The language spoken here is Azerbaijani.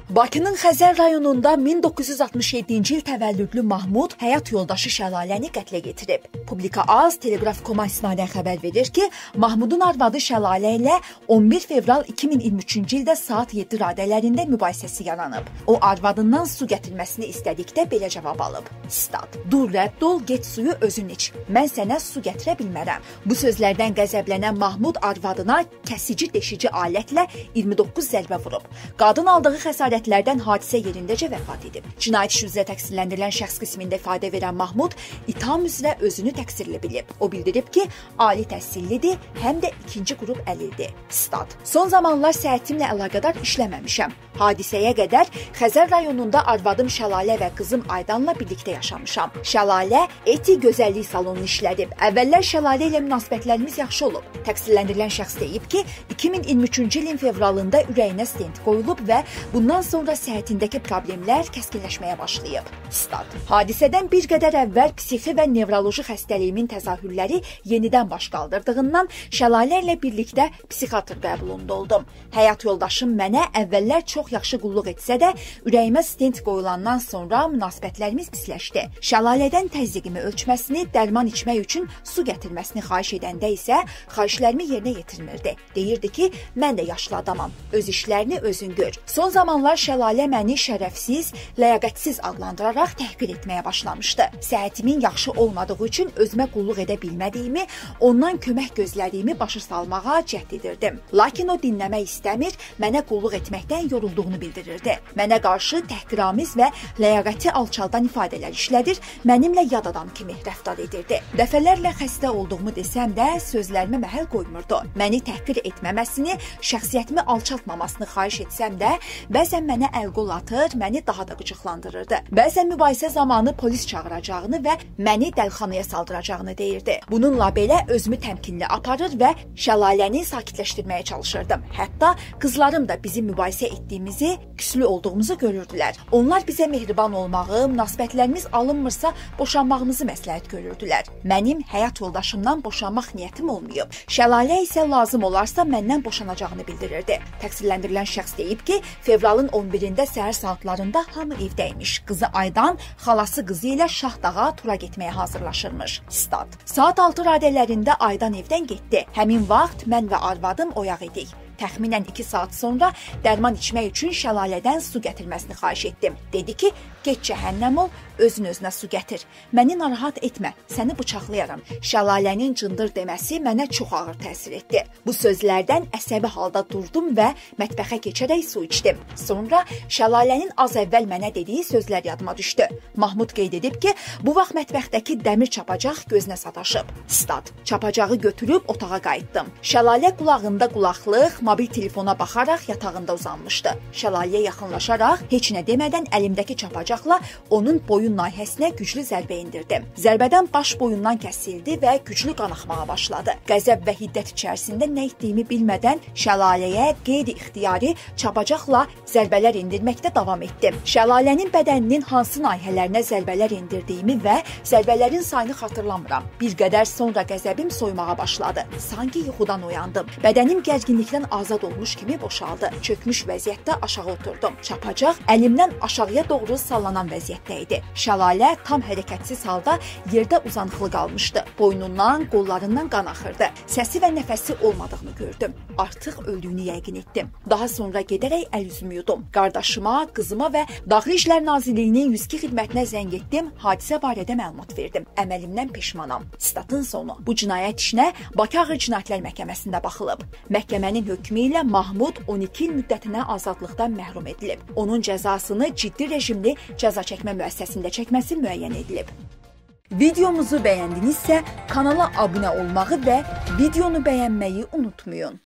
Bakının Xəzər rayonunda 1967-ci il təvəllüdlü Mahmud həyat yoldaşı Şəlaləni qətlə yetirib. Publika Az, Telegraf.com-a istinadən xəbər verir ki, Mahmudun arvadı Şəlalə ilə 11 fevral 2023-cü ildə saat 7 radələrində mübahisəsi yaranıb. O, arvadından su gətirməsini istədikdə belə cavab alıb. Stat: "Dur, rədd ol, get suyu özün iç. Mən sənə su gətirə bilmərəm." Bu sözlərdən qəzəblənən Mahmud arvadına kəsici deşici alətlə 29 zərbə vurub. Qadın aldığı xəsarətlərdən hadisə yerindəcə vəfat edib. Cinayət işi üzrə təqsirləndirilən şəxs qismində ifadə verən Mahmud ittiham üzrə özünü təqsirli bilib. O bildirib ki, ali təhsillidir, həm də ikinci qrup əlildir. Stat: "Son zamanlar səhhətimlə əlaqədar işləməmişəm. Hadisəyə qədər Xəzər rayonunda arvadım Şəlalə və qızım Aydanla birlikdə yaşamışam. Şəlalə eti gözəllik salonunu işlədib. Əvvəllər Şəlalə ilə münasibətlərimiz yaxşı olub." Təqsirləndirilən şəxs deyib ki, 2023-cü ilin fevralında ürəyinə stent qoyulub və bundan sonra səhhətindəki problemlər kəskinləşməyə başlayıb. Stat: "Hadisədən bir qədər əvvəl psixi və nevroloji xəstəliyimin təzahürləri yenidən baş qaldırdığından Şəlalə ilə birlikdə psixiatr qəbulunda oldum. Həyat yoldaşım mənə əvvəllər çox yaxşı qulluq etsə də, ürəyimə stent qoyulandan sonra münasibətlərimiz pisləşdi. Şəlalədən təzyiqimi ölçməsini, dərman içmək üçün su gətirməsini xahiş edəndə isə xahişlərimi yerinə yetirmirdi. Deyirdi ki, mən də yaşlı adamam, öz işlərini özün gör. Son zamanlar Şəlalə məni şərəfsiz, ləyaqətsiz adlandıraraq təhqir etməyə başlamışdı. Səhhətimin yaxşı olmadığı üçün özümə qulluq edə bilmədiyimi, ondan kömək gözlədiyimi başa salmağa cəhd edirdim. Lakin o dinləmək istəmir, mənə qulluq etməkdən yorulduğunu bildirirdi. Mənə qarşı təhqiramiz və ləyaqəti alçaldan ifadələr işlədir, mənimlə yad adam kimi rəftar edirdi. Dəfələrlə xəstə olduğumu desəm də sözlərimə məhəl qoymurdu. Məni təhqir etməməsini, şəxsiyyətimi alçaltmamasını xahiş etsəm də, bəzən mənə əl-qol atır, məni daha da qıcıqlandırırdı. Bəzən mübahisə zamanı polis çağıracağını və məni dəlxanaya saldıracağını deyirdi. Bununla belə özümü təmkinli aparır və Şəlaləni sakitləşdirməyə çalışırdım. Hətta qızlarım da bizim mübahisə etdiyimizi, küslü olduğumuzu görürdülər. Onlar bizə mehriban olmağı, münasibətlərimiz alınmırsa boşanmağımızı məsləhət görürdülər. Mənim həyat yoldaşımdan boşanmaq niyyətim olmayıb. Şəlalə isə lazım olarsa məndən boşanacağını bildirirdi. Təqsirləndirilən şəxs deyib ki, fevralın 11-də səhər saatlarında hamı evdəymiş. Qızı Aydan xalası qızı ilə Şahdağa tura getməyə hazırlaşırmış. Stat: "Saat 6 radələrində Aydan evdən getdi. Həmin vaxt mən və arvadım oyaq idik. Təxminən 2 saat sonra dərman içmək üçün Şəlalədən su gətirməsini xahiş etdim. Dedi ki, get cəhənnəm ol, özün özünə su gətir. Məni narahat etmə, səni bıçaqlayaram." Şəlalənin cındır deməsi mənə çox ağır təsir etdi. Bu sözlərdən əsəbi halda durdum və mətbəxə keçərək su içdim. Sonra Şəlalənin az əvvəl mənə dediyi sözlər yadıma düşdü. Mahmud qeyd edib ki, bu vaxt mətbəxdəki dəmir çapacaq gözünə sataşıb. Stat: "Çapacağı götürüb otağa qayıtdım. Şəlalə qulağında qulaqlıq, mobil telefona baxaraq yatağında uzanmışdı. Şəlaləyə yaxınlaşaraq heç nə demədən əlimdəki çapacaqla onun boyun nahiyəsinə güclü zərbə endirdim. Zərbədən baş boyundan kəsildi və güclü qan axmağa başladı. Qəzəb və hiddət içərisində nə etdiyimi bilmədən Şəlaləyə qeyri-ixtiyari çapacaqla zərbələr endirməkdə davam etdim. Şəlalənin bədəninin hansı nahiyələrinə zərbələr endirdiyimi və zərbələrin sayını xatırlamıram. Bir qədər sonra qəzəbim soymağa başladı. Sanki yuxudan oyandım. Bədənim gərginlikdən azad olmuş kimi boşaldı. Çökmüş vəziyyətdə aşağı oturdum. Çapacaq əlimdən aşağıya doğru sallanan vəziyyətdə idi. Şəlalə tam hərəkətsiz halda yerdə uzanıqlı qalmışdı. Boynundan, qollarından qan axırdı. Səsi və nəfəsi olmadığını gördüm. Artıq öldüyünü yəqin etdim. Daha sonra gedərək əl üzümü yudum. Qardaşıma, qızıma və Daxili İşlər Nazirliyinin 102 xidmətinə zəng etdim. Hadisə barədə məlumat verdim. Əməlimdən peşmanam." Statın sonu. Bu cinayət işinə Bakı Ağır Cinayətlər Məhkəməsində baxılıb. Məhkəmənin hökmü ilə Mahmud 12 il müddətinə azadlıqdan məhrum edilib. Onun cəzasını ciddi rejimli cəza çəkmə müəssisəsində çəkməsi müəyyən edilib. Videomuzu bəyəndinizsə kanala abunə olmağı və videonu bəyənməyi unutmayın.